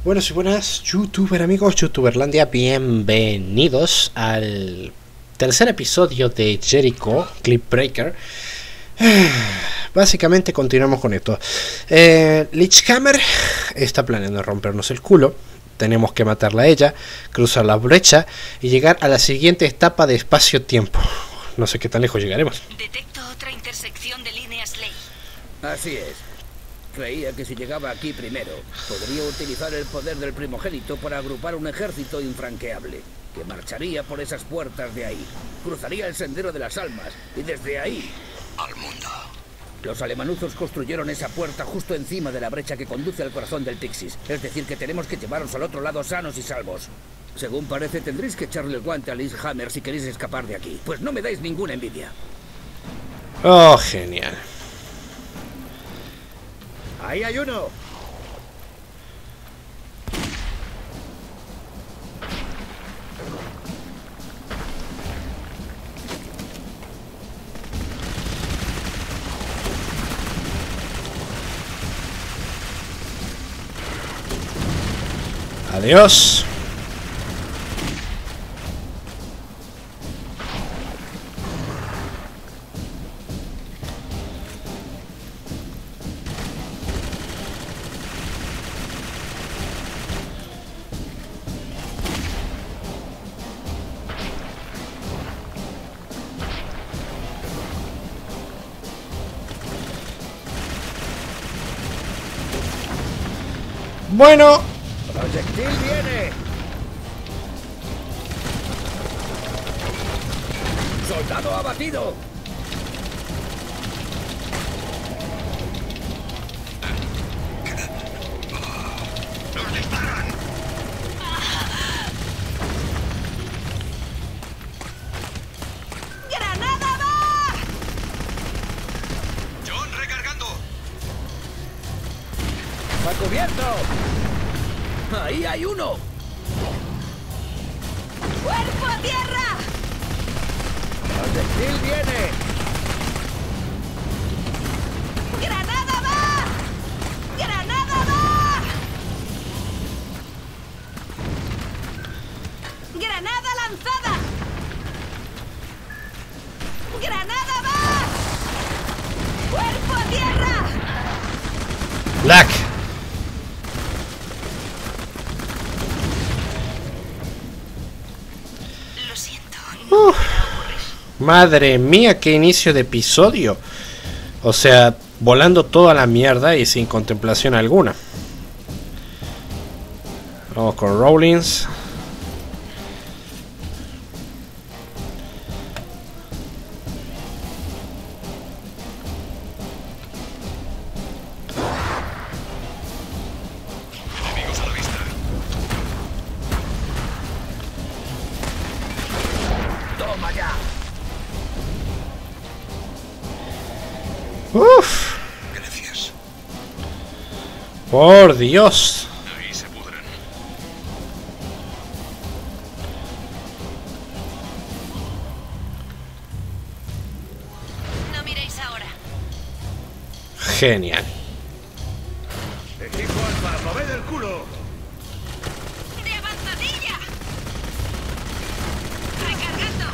Buenas y buenas, youtuber amigos, youtuberlandia, bienvenidos al tercer episodio de Jericho Clip Breaker. Básicamente continuamos con esto. Lichhammer está planeando rompernos el culo. Tenemos que matarla a ella, cruzar la brecha y llegar a la siguiente etapa de espacio-tiempo. No sé qué tan lejos llegaremos. Detecto otra intersección de líneas ley. Así es. Creía que si llegaba aquí primero, podría utilizar el poder del primogénito para agrupar un ejército infranqueable, que marcharía por esas puertas de ahí, cruzaría el sendero de las almas, y desde ahí... al mundo. Los alemanuzos construyeron esa puerta justo encima de la brecha que conduce al corazón del Tixis, es decir, que tenemos que llevaros al otro lado sanos y salvos. Según parece, tendréis que echarle el guante a Lichhammer si queréis escapar de aquí, pues no me dais ninguna envidia. Oh, genial. ¡Ahí hay uno! Adiós. Bueno, ¡Proyectil viene! ¡Soldado abatido! ¡Nos disparan! ¡Granada va! ¡John recargando! ¡A cubierto! ¡Ahí hay uno! ¡Cuerpo a tierra! ¡Proyectil viene! ¡Granada va! ¡Granada va! ¡Granada lanzada! ¡Granada va! ¡Cuerpo a tierra! Black. Lo siento, no volverá a ocurrir. Madre mía, qué inicio de episodio. O sea, volando toda la mierda y sin contemplación alguna. Vamos con Rawlins. Enemigos a la vista. ¡Toma ya! Uf, Gracias. por Dios. Ahí se pudren. No miréis ahora. Genial. ¡Equipo alfa, moved el culo! ¡De avanzadilla! ¡Recargando!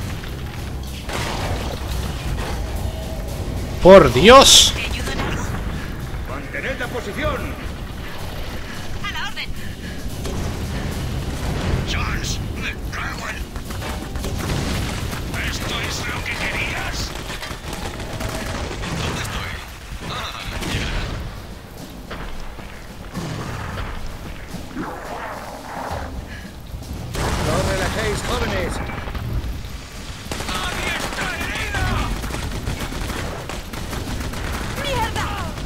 Por Dios. ¿Te ayudo en algo? ¡Mantened la posición! ¡A la orden! Jones, me cago en... ¿Esto es lo que querías? ¿Dónde estoy? Ah, ya. ¡No relajéis, jóvenes! ¡Nadie está herido! ¡Mierda!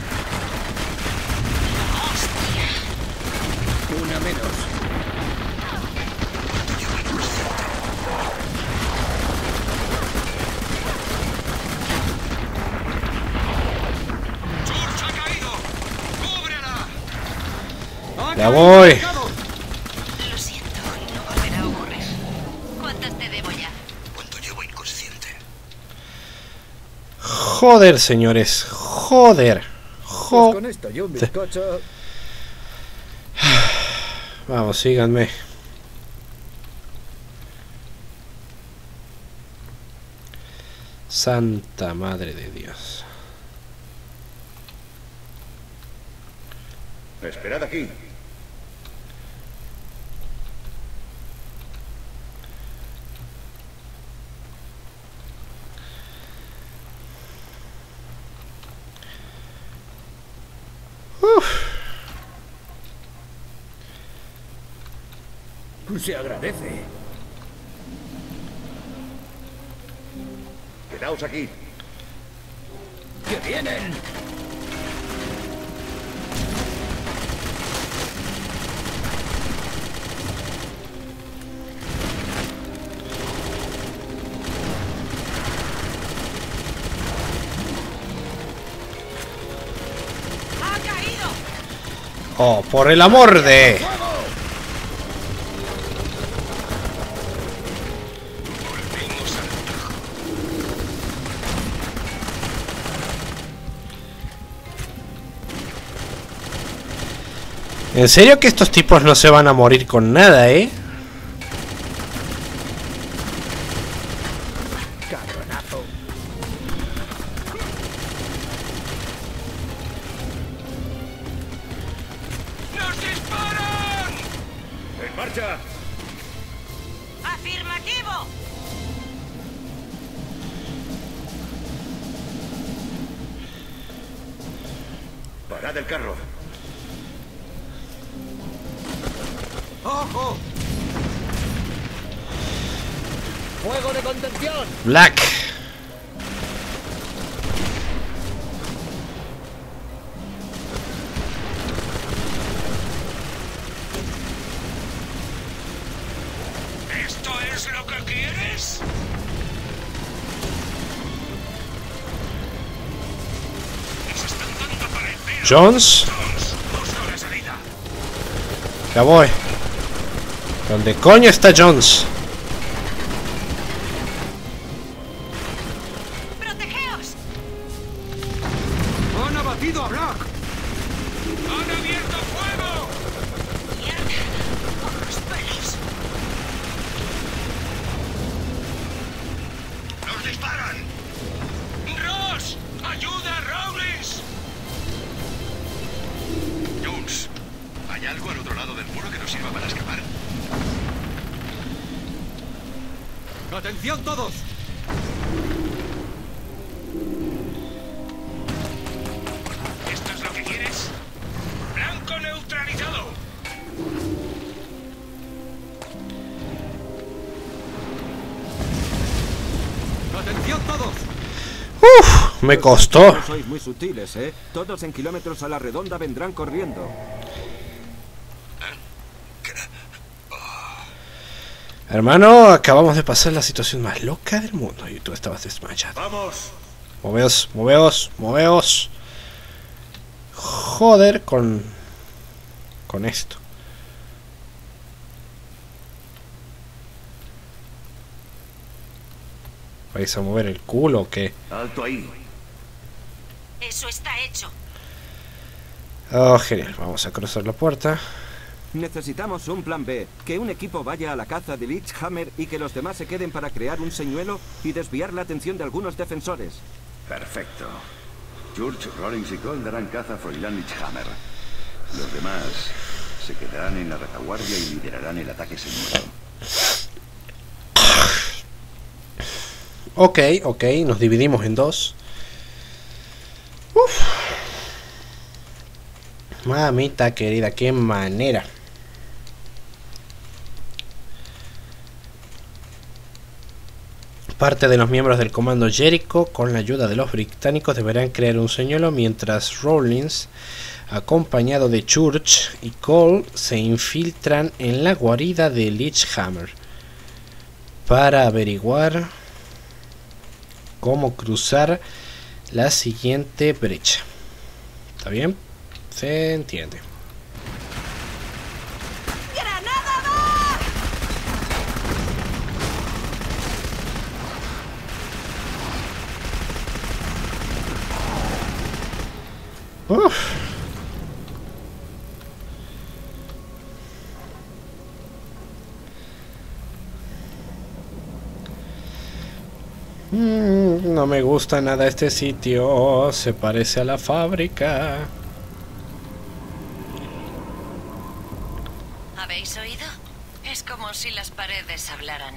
Una menos. ¡George ha caído! ¡Cúbrela! Ya voy. Lo siento, no volverá a ocurrir. ¿Cuántas te debo ya? ¿Cuánto llevo inconsciente? Joder, señores. Joder. Pues con esto y un bizcocho... Vamos, síganme. Santa Madre de Dios. Esperad aquí. Se agradece. Quedaos aquí. ¡Que vienen! ¡Ha caído! Oh, por el amor de... Volvemos al tajo. En serio que estos tipos no se van a morir con nada, ¿eh? ¡Cabronazo! ¡Nos disparan! ¡En marcha! ¡Afirmativo! ¡Parad el carro! ¡Ojo! ¡Fuego de contención! Black. ¿Esto es lo que quieres? Nos están dando para el pelo. Jones. Busco la salida. Ya voy. ¿Dónde coño está Jones? ¡Protegeos! ¡Han abatido a Black! ¡Han abierto fuego! ¡Mierda! ¡Por los pelos! ¡Nos disparan! ¡Ross! ¡Ayuda, Rawlins! Jones, ¿hay algo al otro lado del muro que nos sirva para escapar? ¡Atención todos! ¿Esto es lo que quieres? ¡Blanco neutralizado! ¡Atención todos! Uf, me costó. Sois muy sutiles, ¿eh? Todos en kilómetros a la redonda vendrán corriendo. Hermano, acabamos de pasar la situación más loca del mundo y tú estabas desmayado. ¡Vamos! Moveos, moveos, moveos. Joder con esto. ¿Vais a mover el culo o qué? ¡Alto ahí! Eso está hecho. Oh, genial. Vamos a cruzar la puerta. Necesitamos un plan B. Que un equipo vaya a la caza de Lichhammer y que los demás se queden para crear un señuelo y desviar la atención de algunos defensores. Perfecto. Church, Rollins y Cole darán caza a Froilán Lichhammer. Los demás se quedarán en la retaguardia y liderarán el ataque señuelo. Ok, ok. Nos dividimos en dos. Uf. Mamita querida, qué manera. Parte de los miembros del comando Jericho, con la ayuda de los británicos, deberán crear un señuelo mientras Rawlins, acompañado de Church y Cole, se infiltran en la guarida de Lichhammer para averiguar cómo cruzar la siguiente brecha. ¿Está bien? Se entiende. ¡Granada va! Uf. No me gusta nada este sitio. Se parece a la fábrica. ¿Habéis oído? Es como si las paredes hablaran.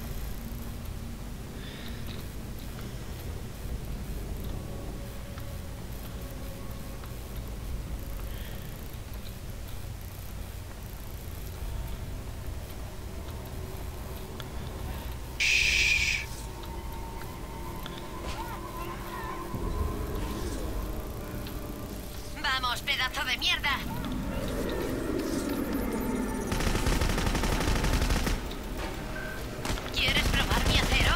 ¡Vamos, pedazo de mierda! ¿Quieres probar mi acero?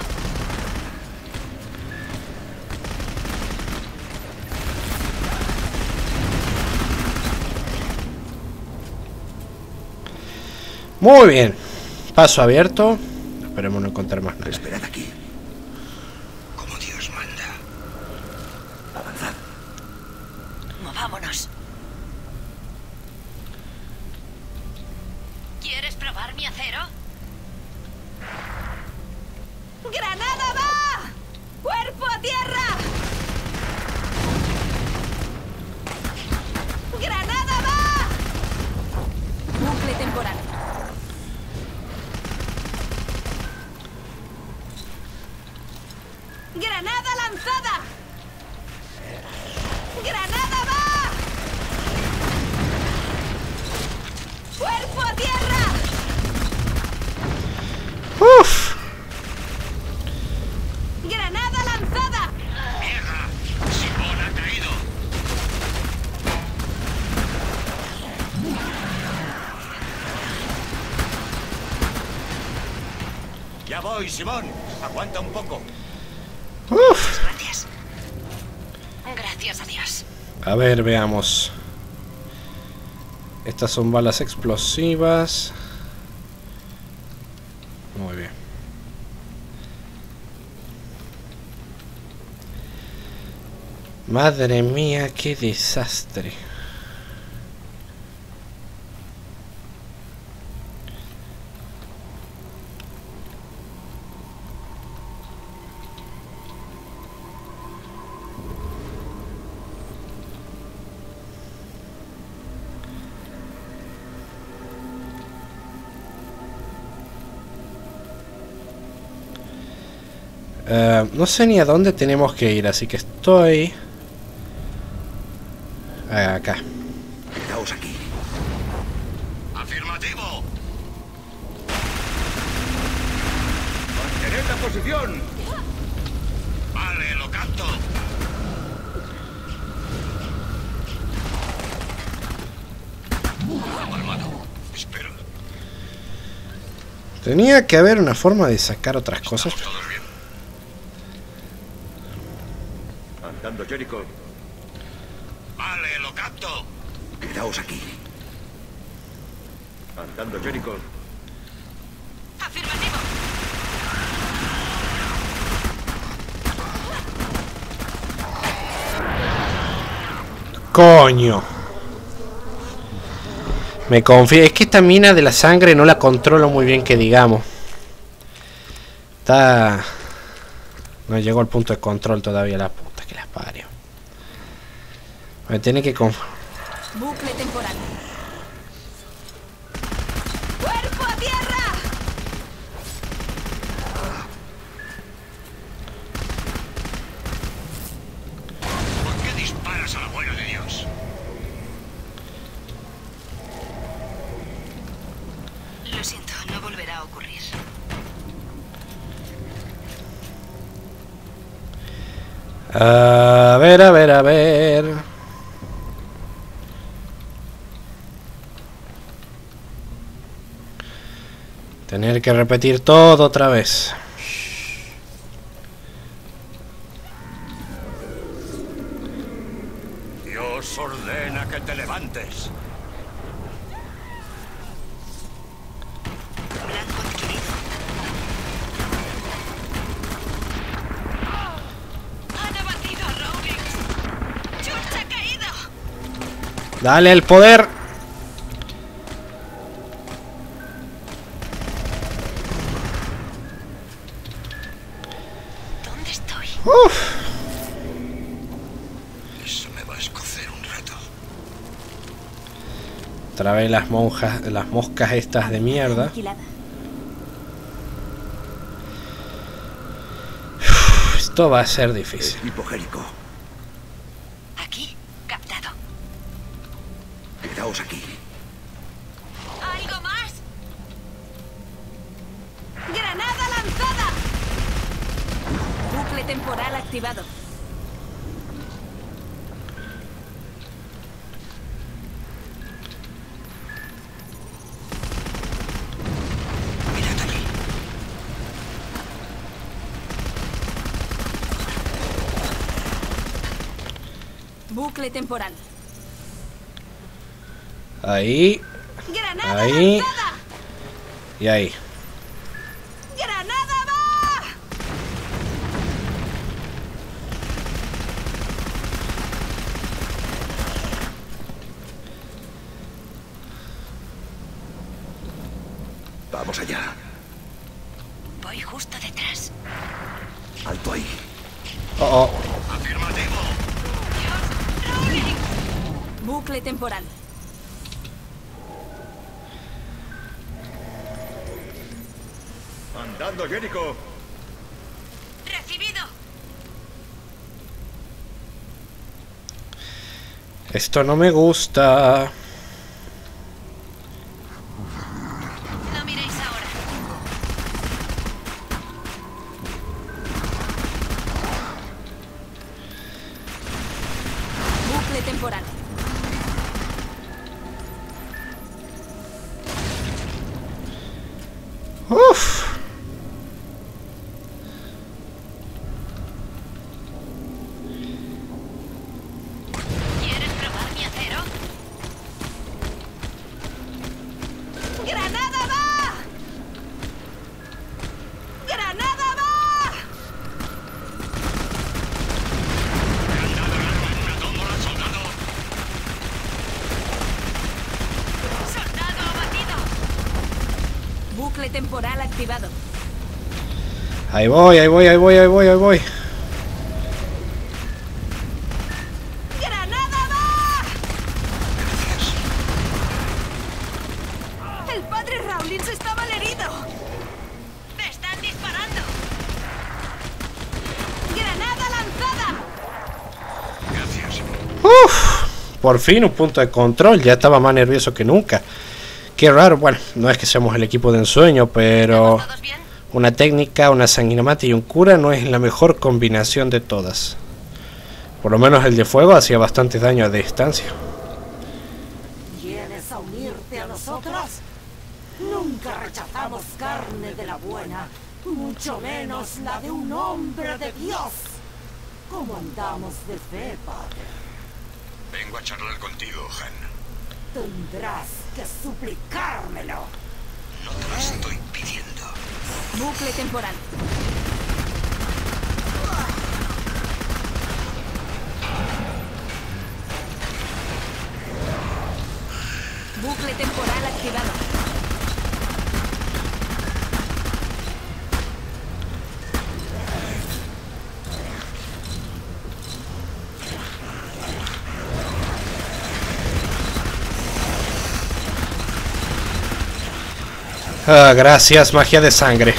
Muy bien. Paso abierto. Esperemos no encontrar más nada. Esperad aquí. Como Dios manda. Avanzad. Movámonos. ¿Quieres probar mi acero? ¡Granada va! ¡Cuerpo a tierra! ¡Granada va! Bucle temporal. ¡Granada lanzada! ¡Granada va! ¡Cuerpo a tierra! Uf. ¡Granada lanzada! ¡Mierda! ¡Simón ha caído! Ya voy, Simón. Aguanta un poco. Uf. Gracias. Gracias a Dios. A ver, veamos. Estas son balas explosivas. Muy bien. Madre mía, qué desastre. No sé ni a dónde tenemos que ir, así que estoy acá. Quedaos aquí. ¡Afirmativo! ¡Mantened la posición! Vale, lo capto. Armado. Espero. Tenía que haber una forma de sacar otras cosas. ¿Todos bien? Andando, Jericho. Vale, lo capto. Quedaos aquí. Andando, Jericho. Afirmativo. Coño. Me confío. Es que esta mina de la sangre no la controlo muy bien, que digamos. Está... No llegó al punto de control todavía, la puta que las parió. Me tiene que Bucle temporal. ¡Cuerpo a tierra! ¿Por qué disparas a la buena de Dios? Lo siento, no volverá a ocurrir. A ver, a ver, a ver. Tener que repetir todo otra vez. Dios ordena que te levantes. Blanco adquirido. Han abatido a Rawlings. George ha caído. Dale el poder. ¿Dónde Uf. Eso me va a escocer un rato. Otra vez las moscas estas de mierda. Aniquilada. Esto va a ser difícil. Equipo Jericho, Aquí, captado. quedaos aquí. ¿Algo más? ¡Granada lanzada! Bucle temporal activado. Mirad allí. Bucle temporal. Ahí. ¡Granada Ahí. lanzada! Y ahí. ¡Granada va! Vamos allá. Voy justo detrás. Alto ahí. Oh, oh. Afirmativo. Bucle temporal. Andando, Jericho. ¡Recibido! Esto no me gusta. No miréis ahora. Bucle temporal. Uf. ¿Quieres probar mi acero? ¡Granada va! ¡Granada va! ¡Soldado abatido! Bucle temporal activado. Ahí voy, ahí voy, ahí voy, ahí voy, ahí voy. ¡Granada va! El padre Rawlins está malherido. ¡Me están disparando! ¡Granada lanzada! Gracias. Uf. Por fin un punto de control. Ya estaba más nervioso que nunca. Qué raro. Bueno, no es que seamos el equipo de ensueño, pero ¿Estamos todos bien? una técnica, una sanguinamate y un cura no es la mejor combinación de todas. Por lo menos el de fuego hacía bastante daño a distancia. ¿Vienes a unirte a nosotros? Nunca rechazamos carne de la buena, mucho menos la de un hombre de Dios. ¿Cómo andamos de fe, padre? Vengo a charlar contigo, Han. Tendrás que suplicármelo. No te lo estoy pidiendo. Bucle temporal. Bucle temporal activado. Ah, gracias, magia de sangre.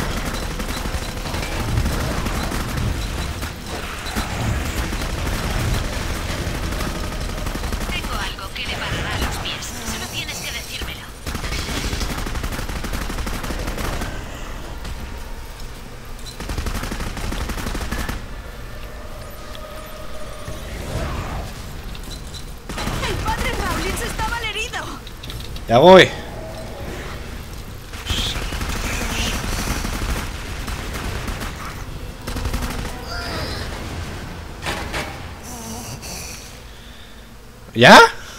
Tengo algo que le parará los pies. Solo tienes que decírmelo. El padre Rawlins está malherido. Ya voy. ¿Ya?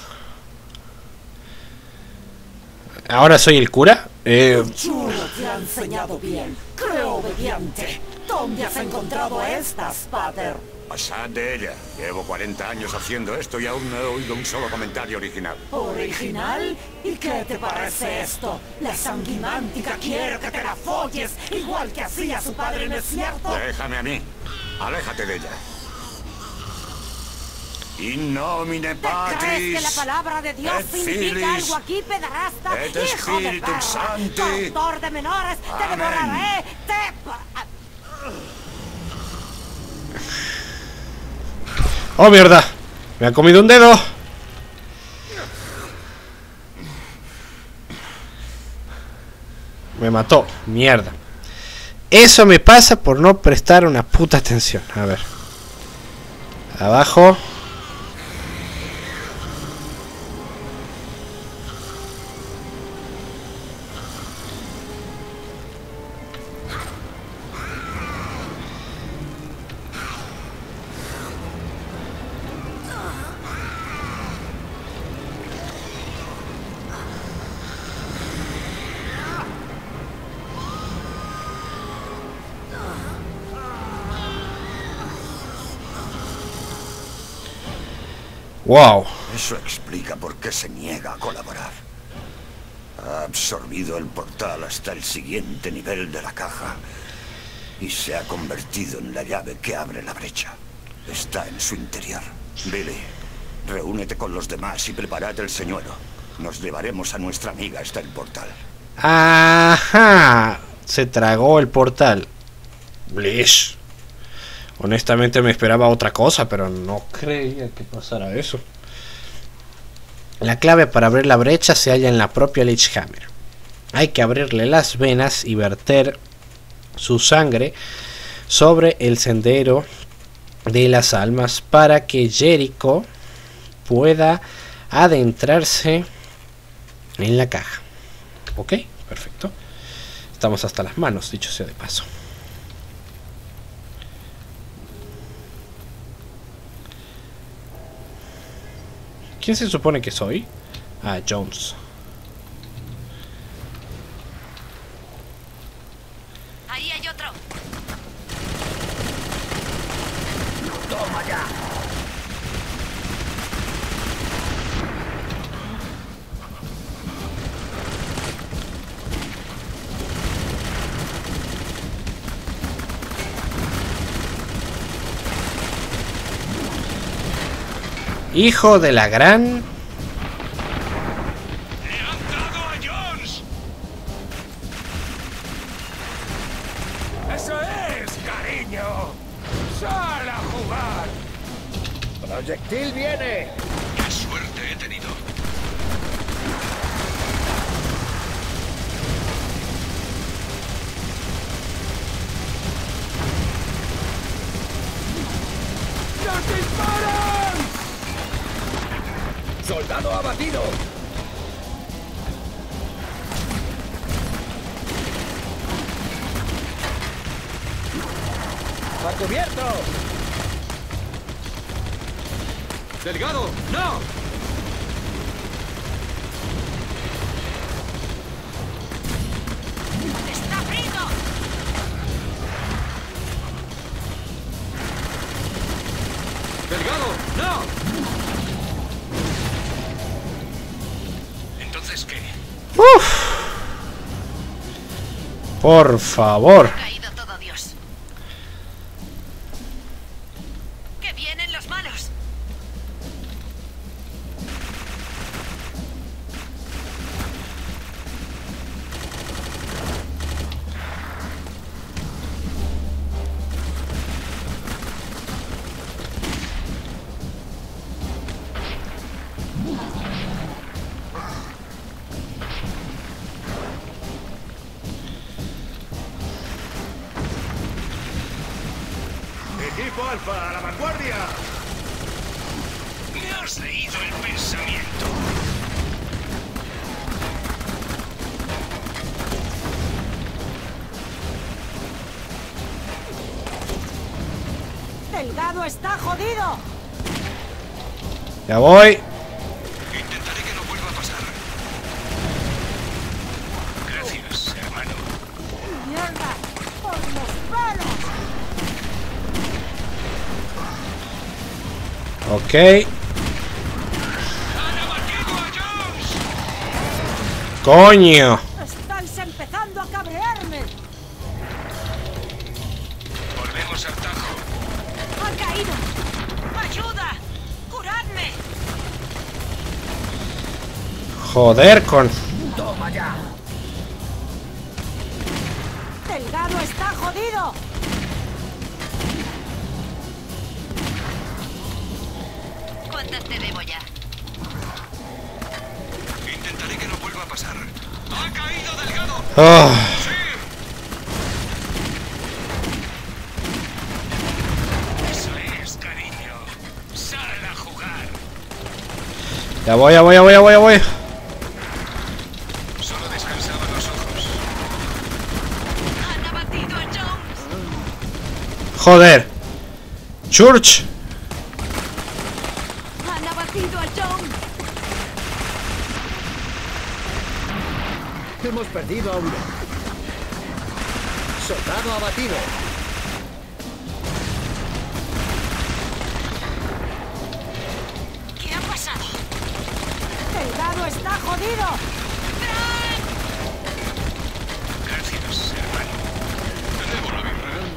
¿Ahora soy el cura? Chulo te ha enseñado bien. Creo obediente. ¿Dónde has encontrado estas, pater? Pasad de ella. Llevo 40 años haciendo esto y aún no he oído un solo comentario original. ¿Original? ¿Y qué te parece esto? La sanguinántica quiere que te la folles, igual que hacía su padre, ¿no es cierto? Déjame a mí. Aléjate de ella. In nomine ¿Crees que la Patris, palabra de Dios et significa Filis, algo aquí, pederasta? et ¡Hijo de Spiritus perra! Sancti! ¡Corrector de menores! ¡Te Amén. devoraré! ¡Te... ¡Oh, mierda! ¡Me ha comido un dedo! Me mató. Mierda. Eso me pasa por no prestar una puta atención. A ver. Abajo. Wow. Eso explica por qué se niega a colaborar. Ha absorbido el portal hasta el siguiente nivel de la caja y se ha convertido en la llave que abre la brecha. Está en su interior. Billy, reúnete con los demás y preparad el señuelo. Nos llevaremos a nuestra amiga hasta el portal. Ajá. Se tragó el portal. Blish. Honestamente me esperaba otra cosa, pero no creía que pasara eso. La clave para abrir la brecha se halla en la propia Lich Hammer. Hay que abrirle las venas y verter su sangre sobre el sendero de las almas para que Jericho pueda adentrarse en la caja. Ok, perfecto. Estamos hasta las manos, dicho sea de paso. ¿Quién se supone que soy? Ah, Jones. Ahí hay otro. ¡Toma ya! Hijo de la gran... ¡Le han dado a Jones! ¡Eso es, cariño! ¡Sal a jugar! ¡Proyectil viene! ¡Qué suerte he tenido! ¡Nos disparan! ¡Soldado abatido! ¡A cubierto! ¡Delgado! ¡No! ¡Está frío! ¡Delgado! ¡No! ¿Entonces qué? Uf. Por favor. Ha caído todo, Dios. ¡Que vienen los malos! ¡Equipo Alfa, a la vanguardia! Me has leído el pensamiento. ¡Delgado está jodido! Ya voy. Intentaré que no vuelva a pasar. Gracias, hermano. ¡Mierda! ¡Por los pelos! Ok. ¡Han abatido a Jones! Coño. ¡Estáis empezando a cabrearme! Volvemos al tajo. Joder con... ¡Toma ya! ¡Delgado está jodido! ¿Cuántas te debo ya? Intentaré que no vuelva a pasar. ¡Ha caído Delgado! Oh, Eso es, cariño. Sal a jugar. ya voy, ya voy, ya voy, ya voy, ya voy. Solo descansaba los ojos. Han abatido a Jones. Joder. Church. Han abatido a Jones. Hemos perdido a uno. Soldado abatido. ¿Qué ha pasado? ¡Delgado está jodido! Gracias, hermano. Te debo la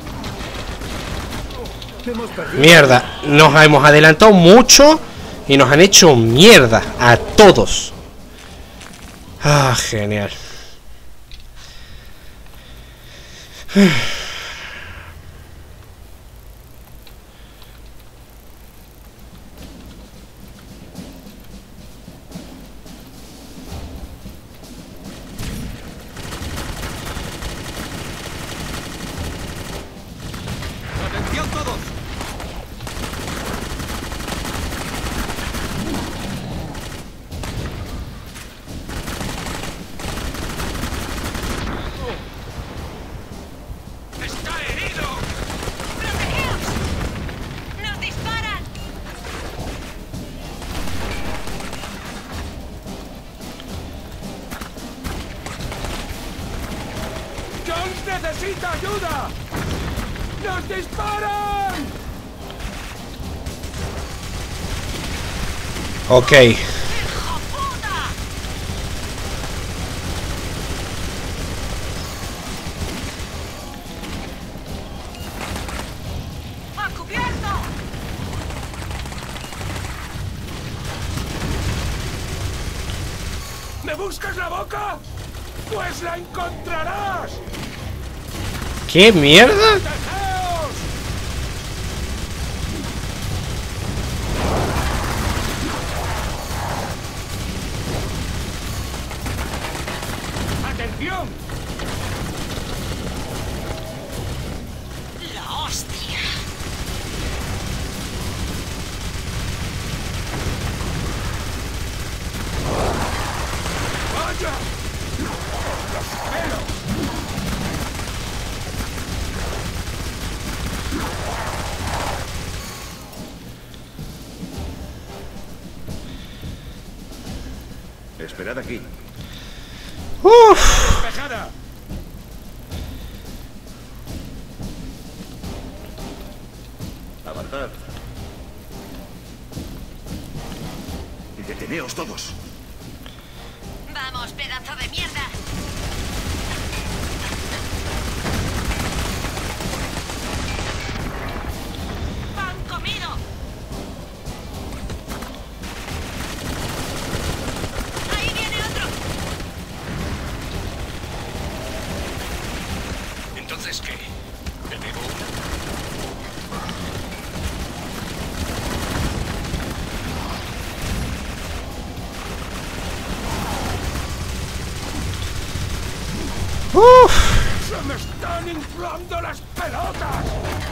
birra. Hemos perdido. Mierda. Nos hemos adelantado mucho y nos han hecho mierda a todos. Ah, genial. ¡Atención todos! ¡Está herido! ¡Protegeos! ¡Nos disparan! ¡Jones necesita ayuda! ¡Nos disparan! Ok. ¡Hijo puta! ¡A cubierto! ¿Me buscas la boca? ¡Pues la encontrarás! ¿Qué mierda? ¡Protegeos! ¡Atención! ¡La hostia! ¡Vaya! ¡Pero! Esperad aquí. Uf. ¡Despejada! Avanzad. Y deteneos todos. ¡Vamos, pedazo de mierda! ¡Pan comido! ¡Ahí viene otro! ¿Entonces qué? ¿Te debo uno? Uf. ¡Se me están inflando las pelotas!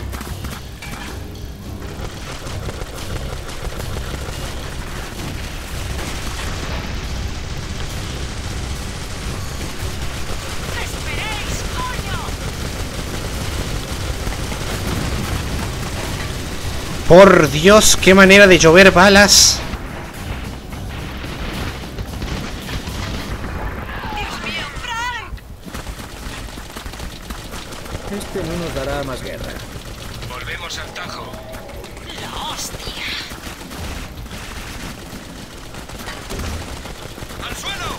¡Esperéis, coño! Por Dios, qué manera de llover balas. ¡Dios mío, Frank! Este no nos dará más guerra. Volvemos al Tajo. ¡La hostia! ¡Al suelo!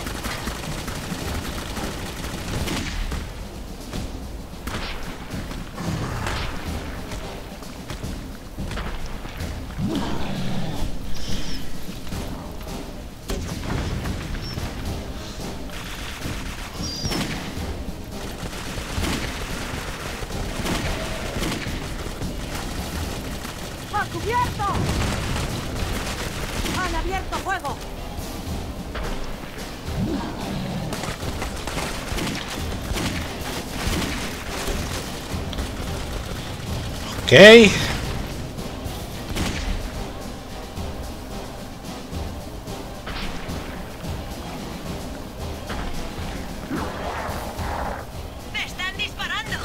cubierto! ¡Han abierto fuego! Ok. ¡Me están disparando!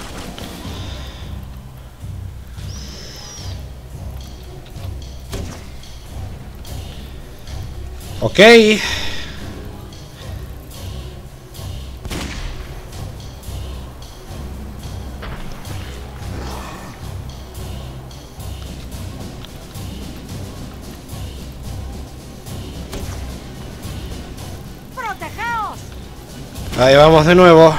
Ok. ¡Protegeos! Ahí vamos de nuevo.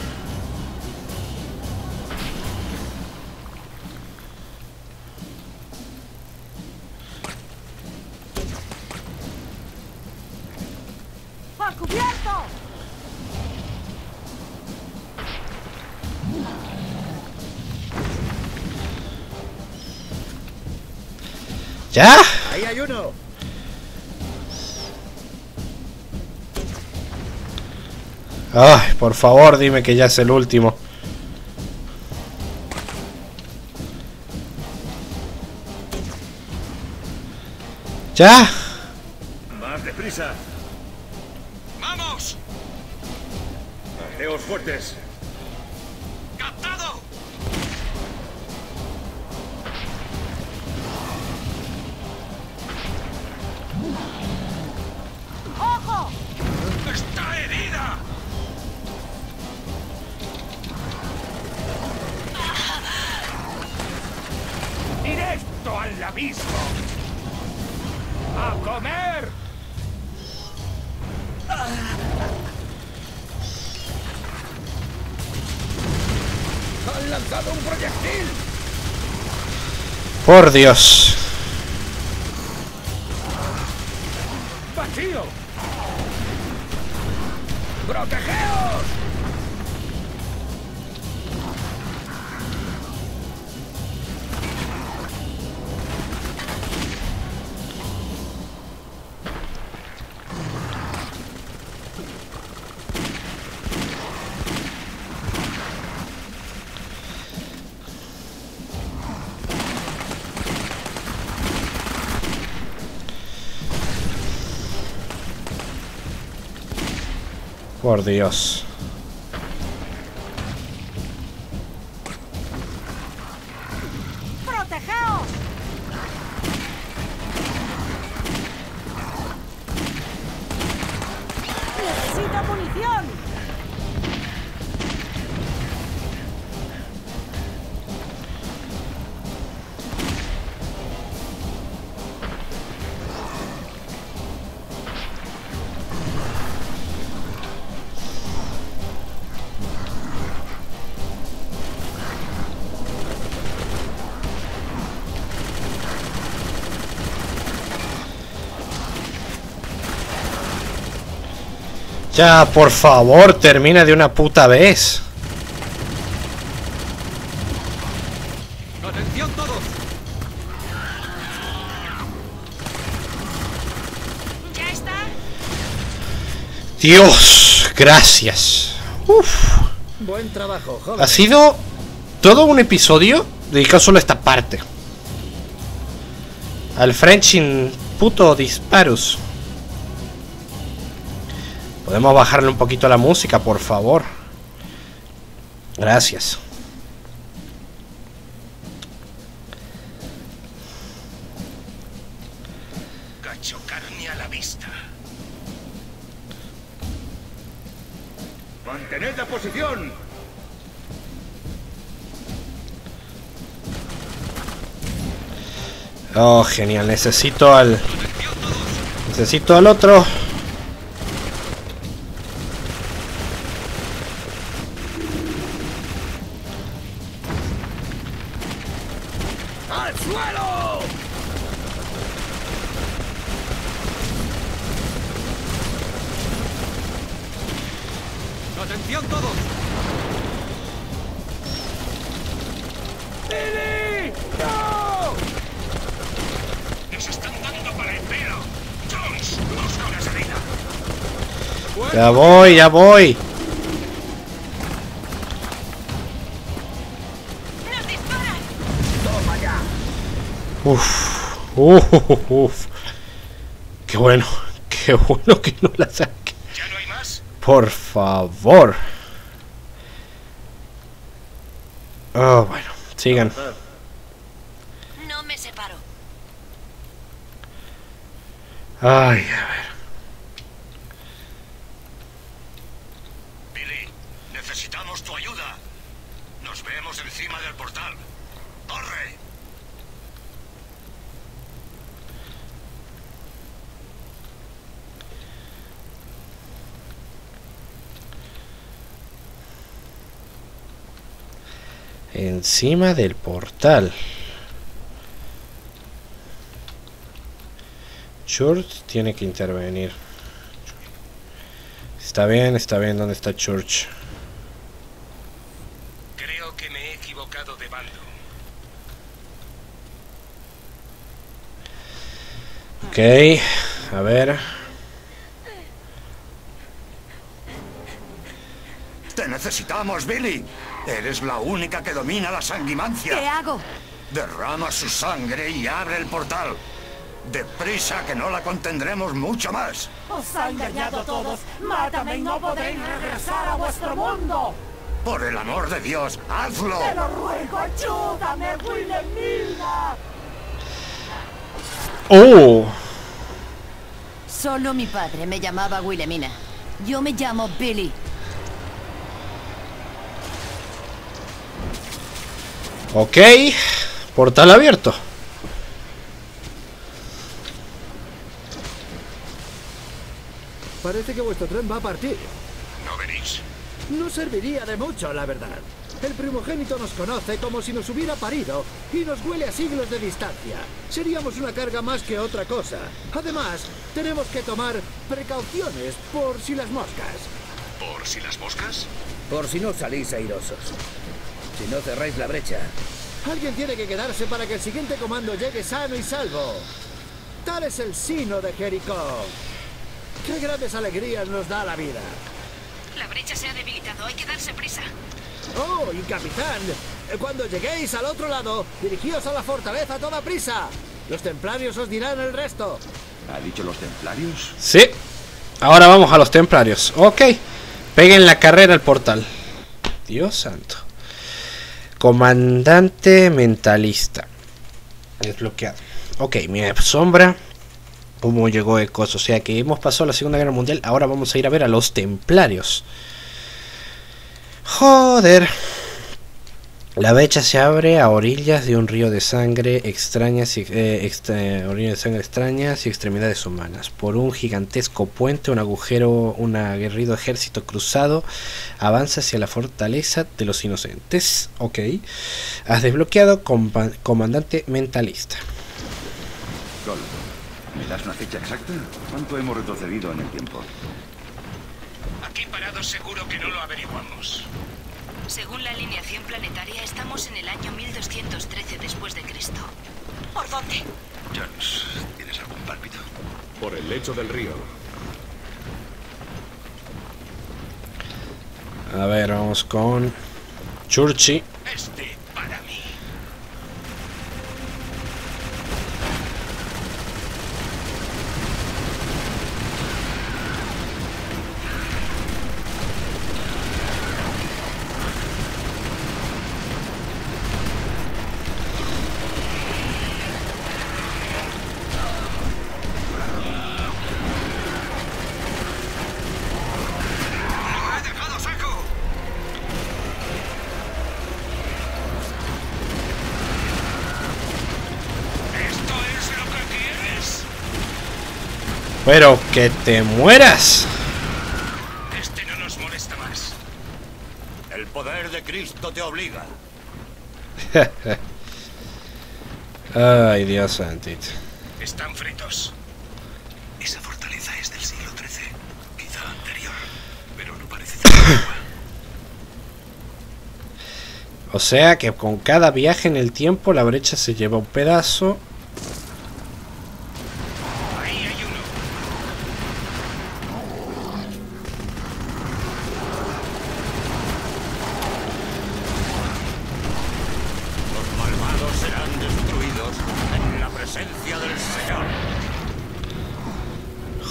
¡A cubierto! ¿Ya? ¡Ahí hay uno! Ay, por favor, dime que ya es el último. ¿Ya? Más deprisa. ¡Vamos! Arreos fuertes. ¡Captado! ¡Ojo! ¡Está herida! ¡Directo al abismo! ¡A comer! ¡Han lanzado un proyectil! Por Dios. ¡Vacío! ¡Protegeos! Por Dios. ¡Protegeos! ¡Necesito munición! Ya, por favor, termina de una puta vez. ¡Atención todos! ¿Ya está? Dios, gracias. Uf. Buen trabajo, joven. Ha sido todo un episodio dedicado solo a esta parte. Al Frenchin puto disparos. Podemos bajarle un poquito la música, por favor. Gracias. Cacho carne a la vista. ¡Mantened la posición! Oh, genial. Necesito al otro. ¡Al suelo! ¡Atención todos! ¡Billy! ¡No! se están dando para el pelo. Jones, busca una salida. Ya voy, ya voy. ¡Nos disparan! ¡Toma ya! Uf. Qué bueno que no la saque. ¿Ya no hay más? Por favor. Oh, bueno, sigan. No me separo. Ay, a ver. Billy, necesitamos tu ayuda. Nos vemos encima del portal. ¡Corre! Encima del portal. Church tiene que intervenir. Está bien. ¿Dónde está Church? Creo que me he equivocado de bando. Ok, a ver. ¡Te necesitamos, Billy! Eres la única que domina la sanguimancia. ¿Qué hago? Derrama su sangre y abre el portal. Deprisa, que no la contendremos mucho más. Os ha engañado a todos. Mátame y no podréis regresar a vuestro mundo. Por el amor de Dios, hazlo. Te lo ruego, ayúdame, Wilhelmina. ¡Oh! Solo mi padre me llamaba Wilhelmina. Yo me llamo Billy. Ok, portal abierto. Parece que vuestro tren va a partir. ¿No venís? No serviría de mucho, la verdad. El primogénito nos conoce como si nos hubiera parido y nos huele a siglos de distancia. Seríamos una carga más que otra cosa. Además, tenemos que tomar precauciones por si las moscas. ¿Por si las moscas? Por si no salís airosos. Si no cerráis la brecha. Alguien tiene que quedarse para que el siguiente comando llegue sano y salvo. Tal es el sino de Jericó. ¡Qué grandes alegrías nos da la vida! La brecha se ha debilitado, hay que darse prisa. ¡Oh, y capitán! Cuando lleguéis al otro lado, dirigíos a la fortaleza a toda prisa. Los templarios os dirán el resto. ¿Ha dicho los templarios? Sí. Ahora vamos a los templarios. Ok. Peguen la carrera al portal. Dios santo. Comandante mentalista. Desbloqueado. Ok, mi sombra. Cómo llegó Ecos. O sea que hemos pasado la Segunda Guerra Mundial. Ahora vamos a ir a ver a los templarios. Joder. La brecha se abre a orillas de un río de sangre extrañas y orillas de sangre extrañas y extremidades humanas. Por un gigantesco puente, un aguerrido ejército cruzado avanza hacia la fortaleza de los inocentes. Ok. Has desbloqueado comandante mentalista. Cole, ¿me das una fecha exacta? ¿Cuánto hemos retrocedido en el tiempo? Aquí parados seguro que no lo averiguamos. Según la alineación planetaria, estamos en el año 1213 después de Cristo. ¿Por dónde? Jones, ¿tienes algún pálpito? Por el lecho del río. A ver, vamos con Churchy. Este para mí. Pero que te mueras. Este no nos molesta más. El poder de Cristo te obliga. Ay, Dios santito. Están fritos. Esa fortaleza es del siglo XIII, quizá anterior, pero no parece tan antigua. O sea que con cada viaje en el tiempo la brecha se lleva un pedazo.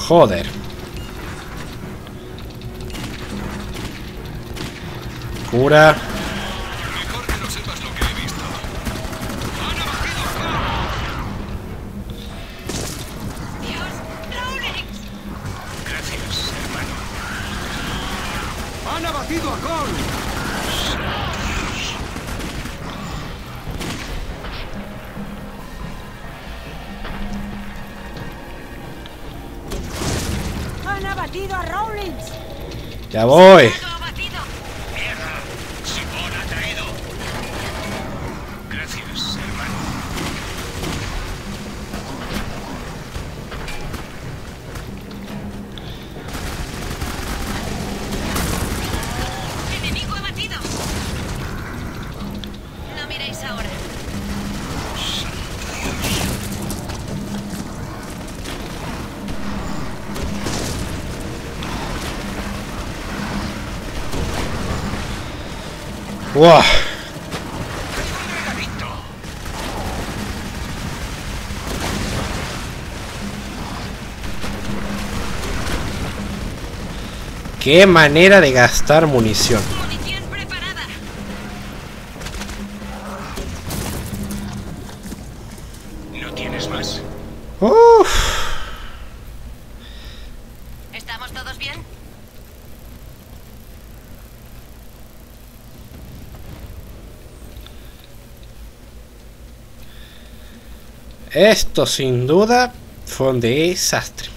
Joder. Cura. Mejor que no sepas lo que he visto. ¡Han abatido a ¡Dios! ¡Rawlings! Gracias, hermano. ¡Han abatido a Cole! ¡Han abatido a Rawlings! Ya voy. ¡Mierda! ¡Simón ha traído! Gracias, hermano. ¡Enemigo abatido! No miréis ahora. ¡Wow! ¡Qué manera de gastar munición! ¡Munición preparada! ¿No tienes más? ¡Uf! ¿Estamos todos bien? Esto sin duda fue un desastre.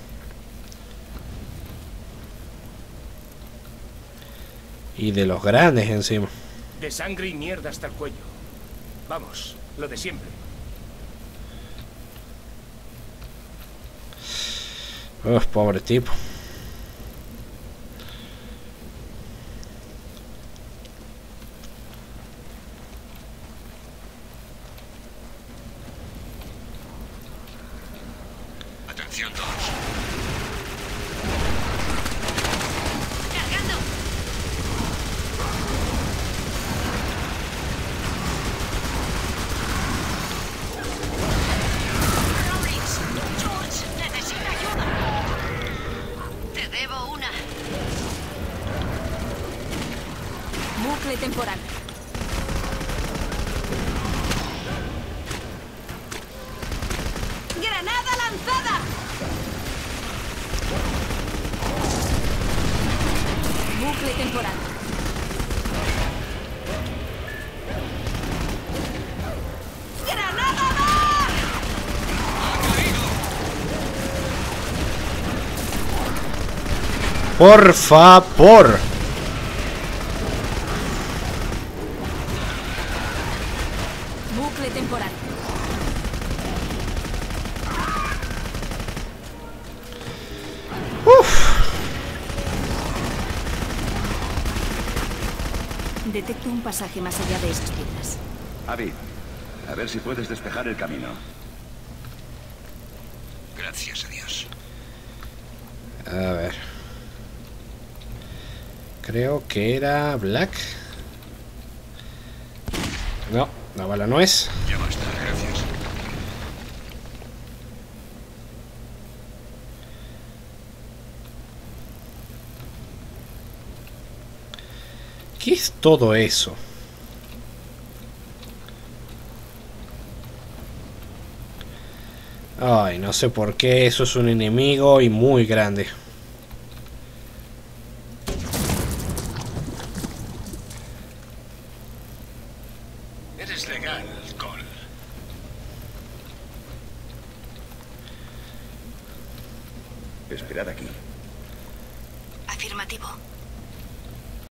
Y de los grandes encima. De sangre y mierda hasta el cuello. Vamos, lo de siempre. Uf, pobre tipo. Atención todos. ¡Cargando! ¡Rawlings! ¡George! ¡Necesita ayuda! Te debo una. Bucle temporal. ¡Granada lanzada! Bucle temporal. ¡Granada va! Por favor. Bucle temporal. Detecto un pasaje más allá de esas piedras. Abby, a ver si puedes despejar el camino. Gracias a Dios. A ver. Creo que era Black. No, la bala no es. Ya basta, gracias. ¿Qué es todo eso? Ay, no sé por qué. Eso es un enemigo y muy grande. Eres legal, Cole. Esperad aquí. Afirmativo.